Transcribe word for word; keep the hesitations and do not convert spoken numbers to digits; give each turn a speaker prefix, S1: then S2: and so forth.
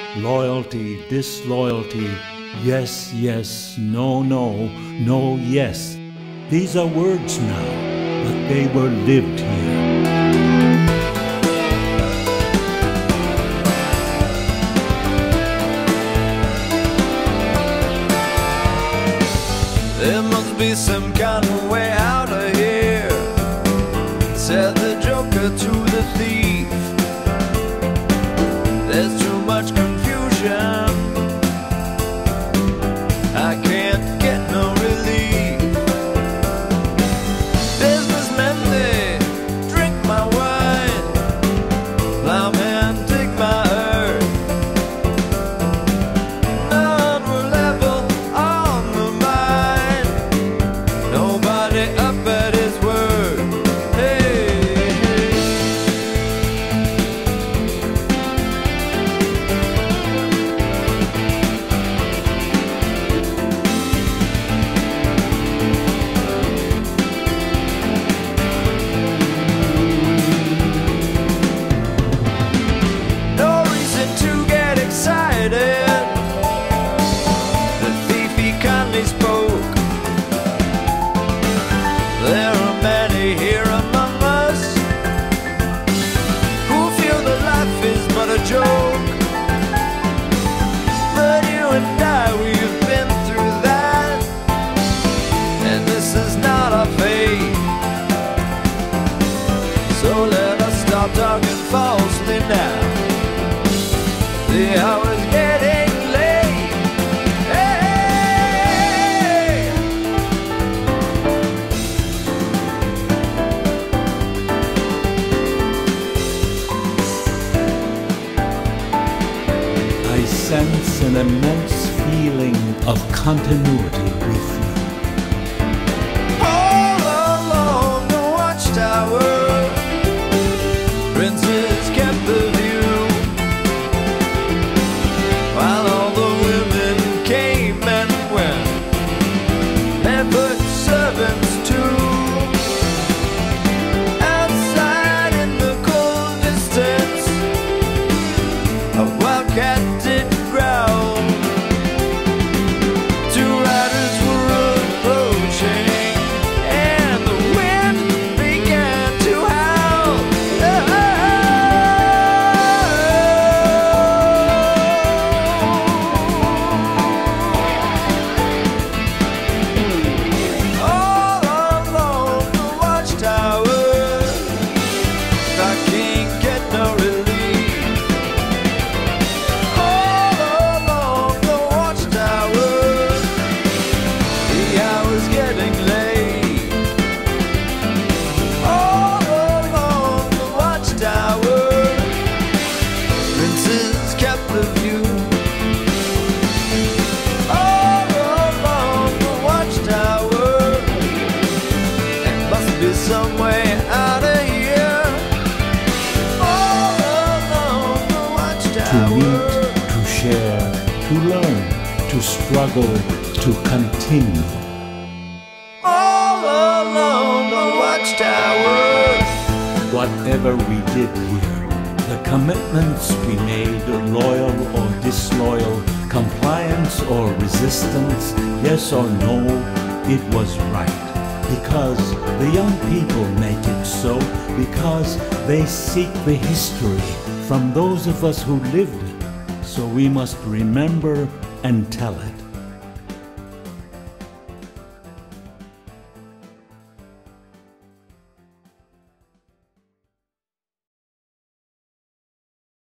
S1: Loyalty, disloyalty, yes, yes, no, no, no, yes. These are words now, but they were lived here.
S2: There must be some kind of way out of here, said the joker to the thief. There's too much confusion, I can't get no relief. Businessmen, they drink my wine, plowmen take my earth. None will level on the mine, nobody up at his word. Hey, hey. No reason to get excited, the thief he kindly spoke. There are many here among us who feel that life is but a joke. But you and I, we've been through that, and this is not our fate. So let us stop talking falsely now. The hour's getting late. Hey!
S1: I sense an immense feeling of continuity with you.
S2: All along the watchtower, princes kept the view, while all the women came and went, barefoot servants too. Outside in the cold distance, a wildcat did growl. Two riders were approaching, and the wind began to howl. All along the watchtower, I can't get no relief. All along the watchtower, the hour's getting late. All along the watchtower, princes kept the view. All along the watchtower, there must be some way out of here. All along the
S1: To
S2: watchtower.
S1: meet, to share, to learn, to struggle, to continue.
S2: All along the watchtower.
S1: Whatever we did here, the commitments we made, loyal or disloyal, compliance or resistance, yes or no, it was right. Because the young people make it so, because they seek the history from those of us who lived it. So we must remember and tell it.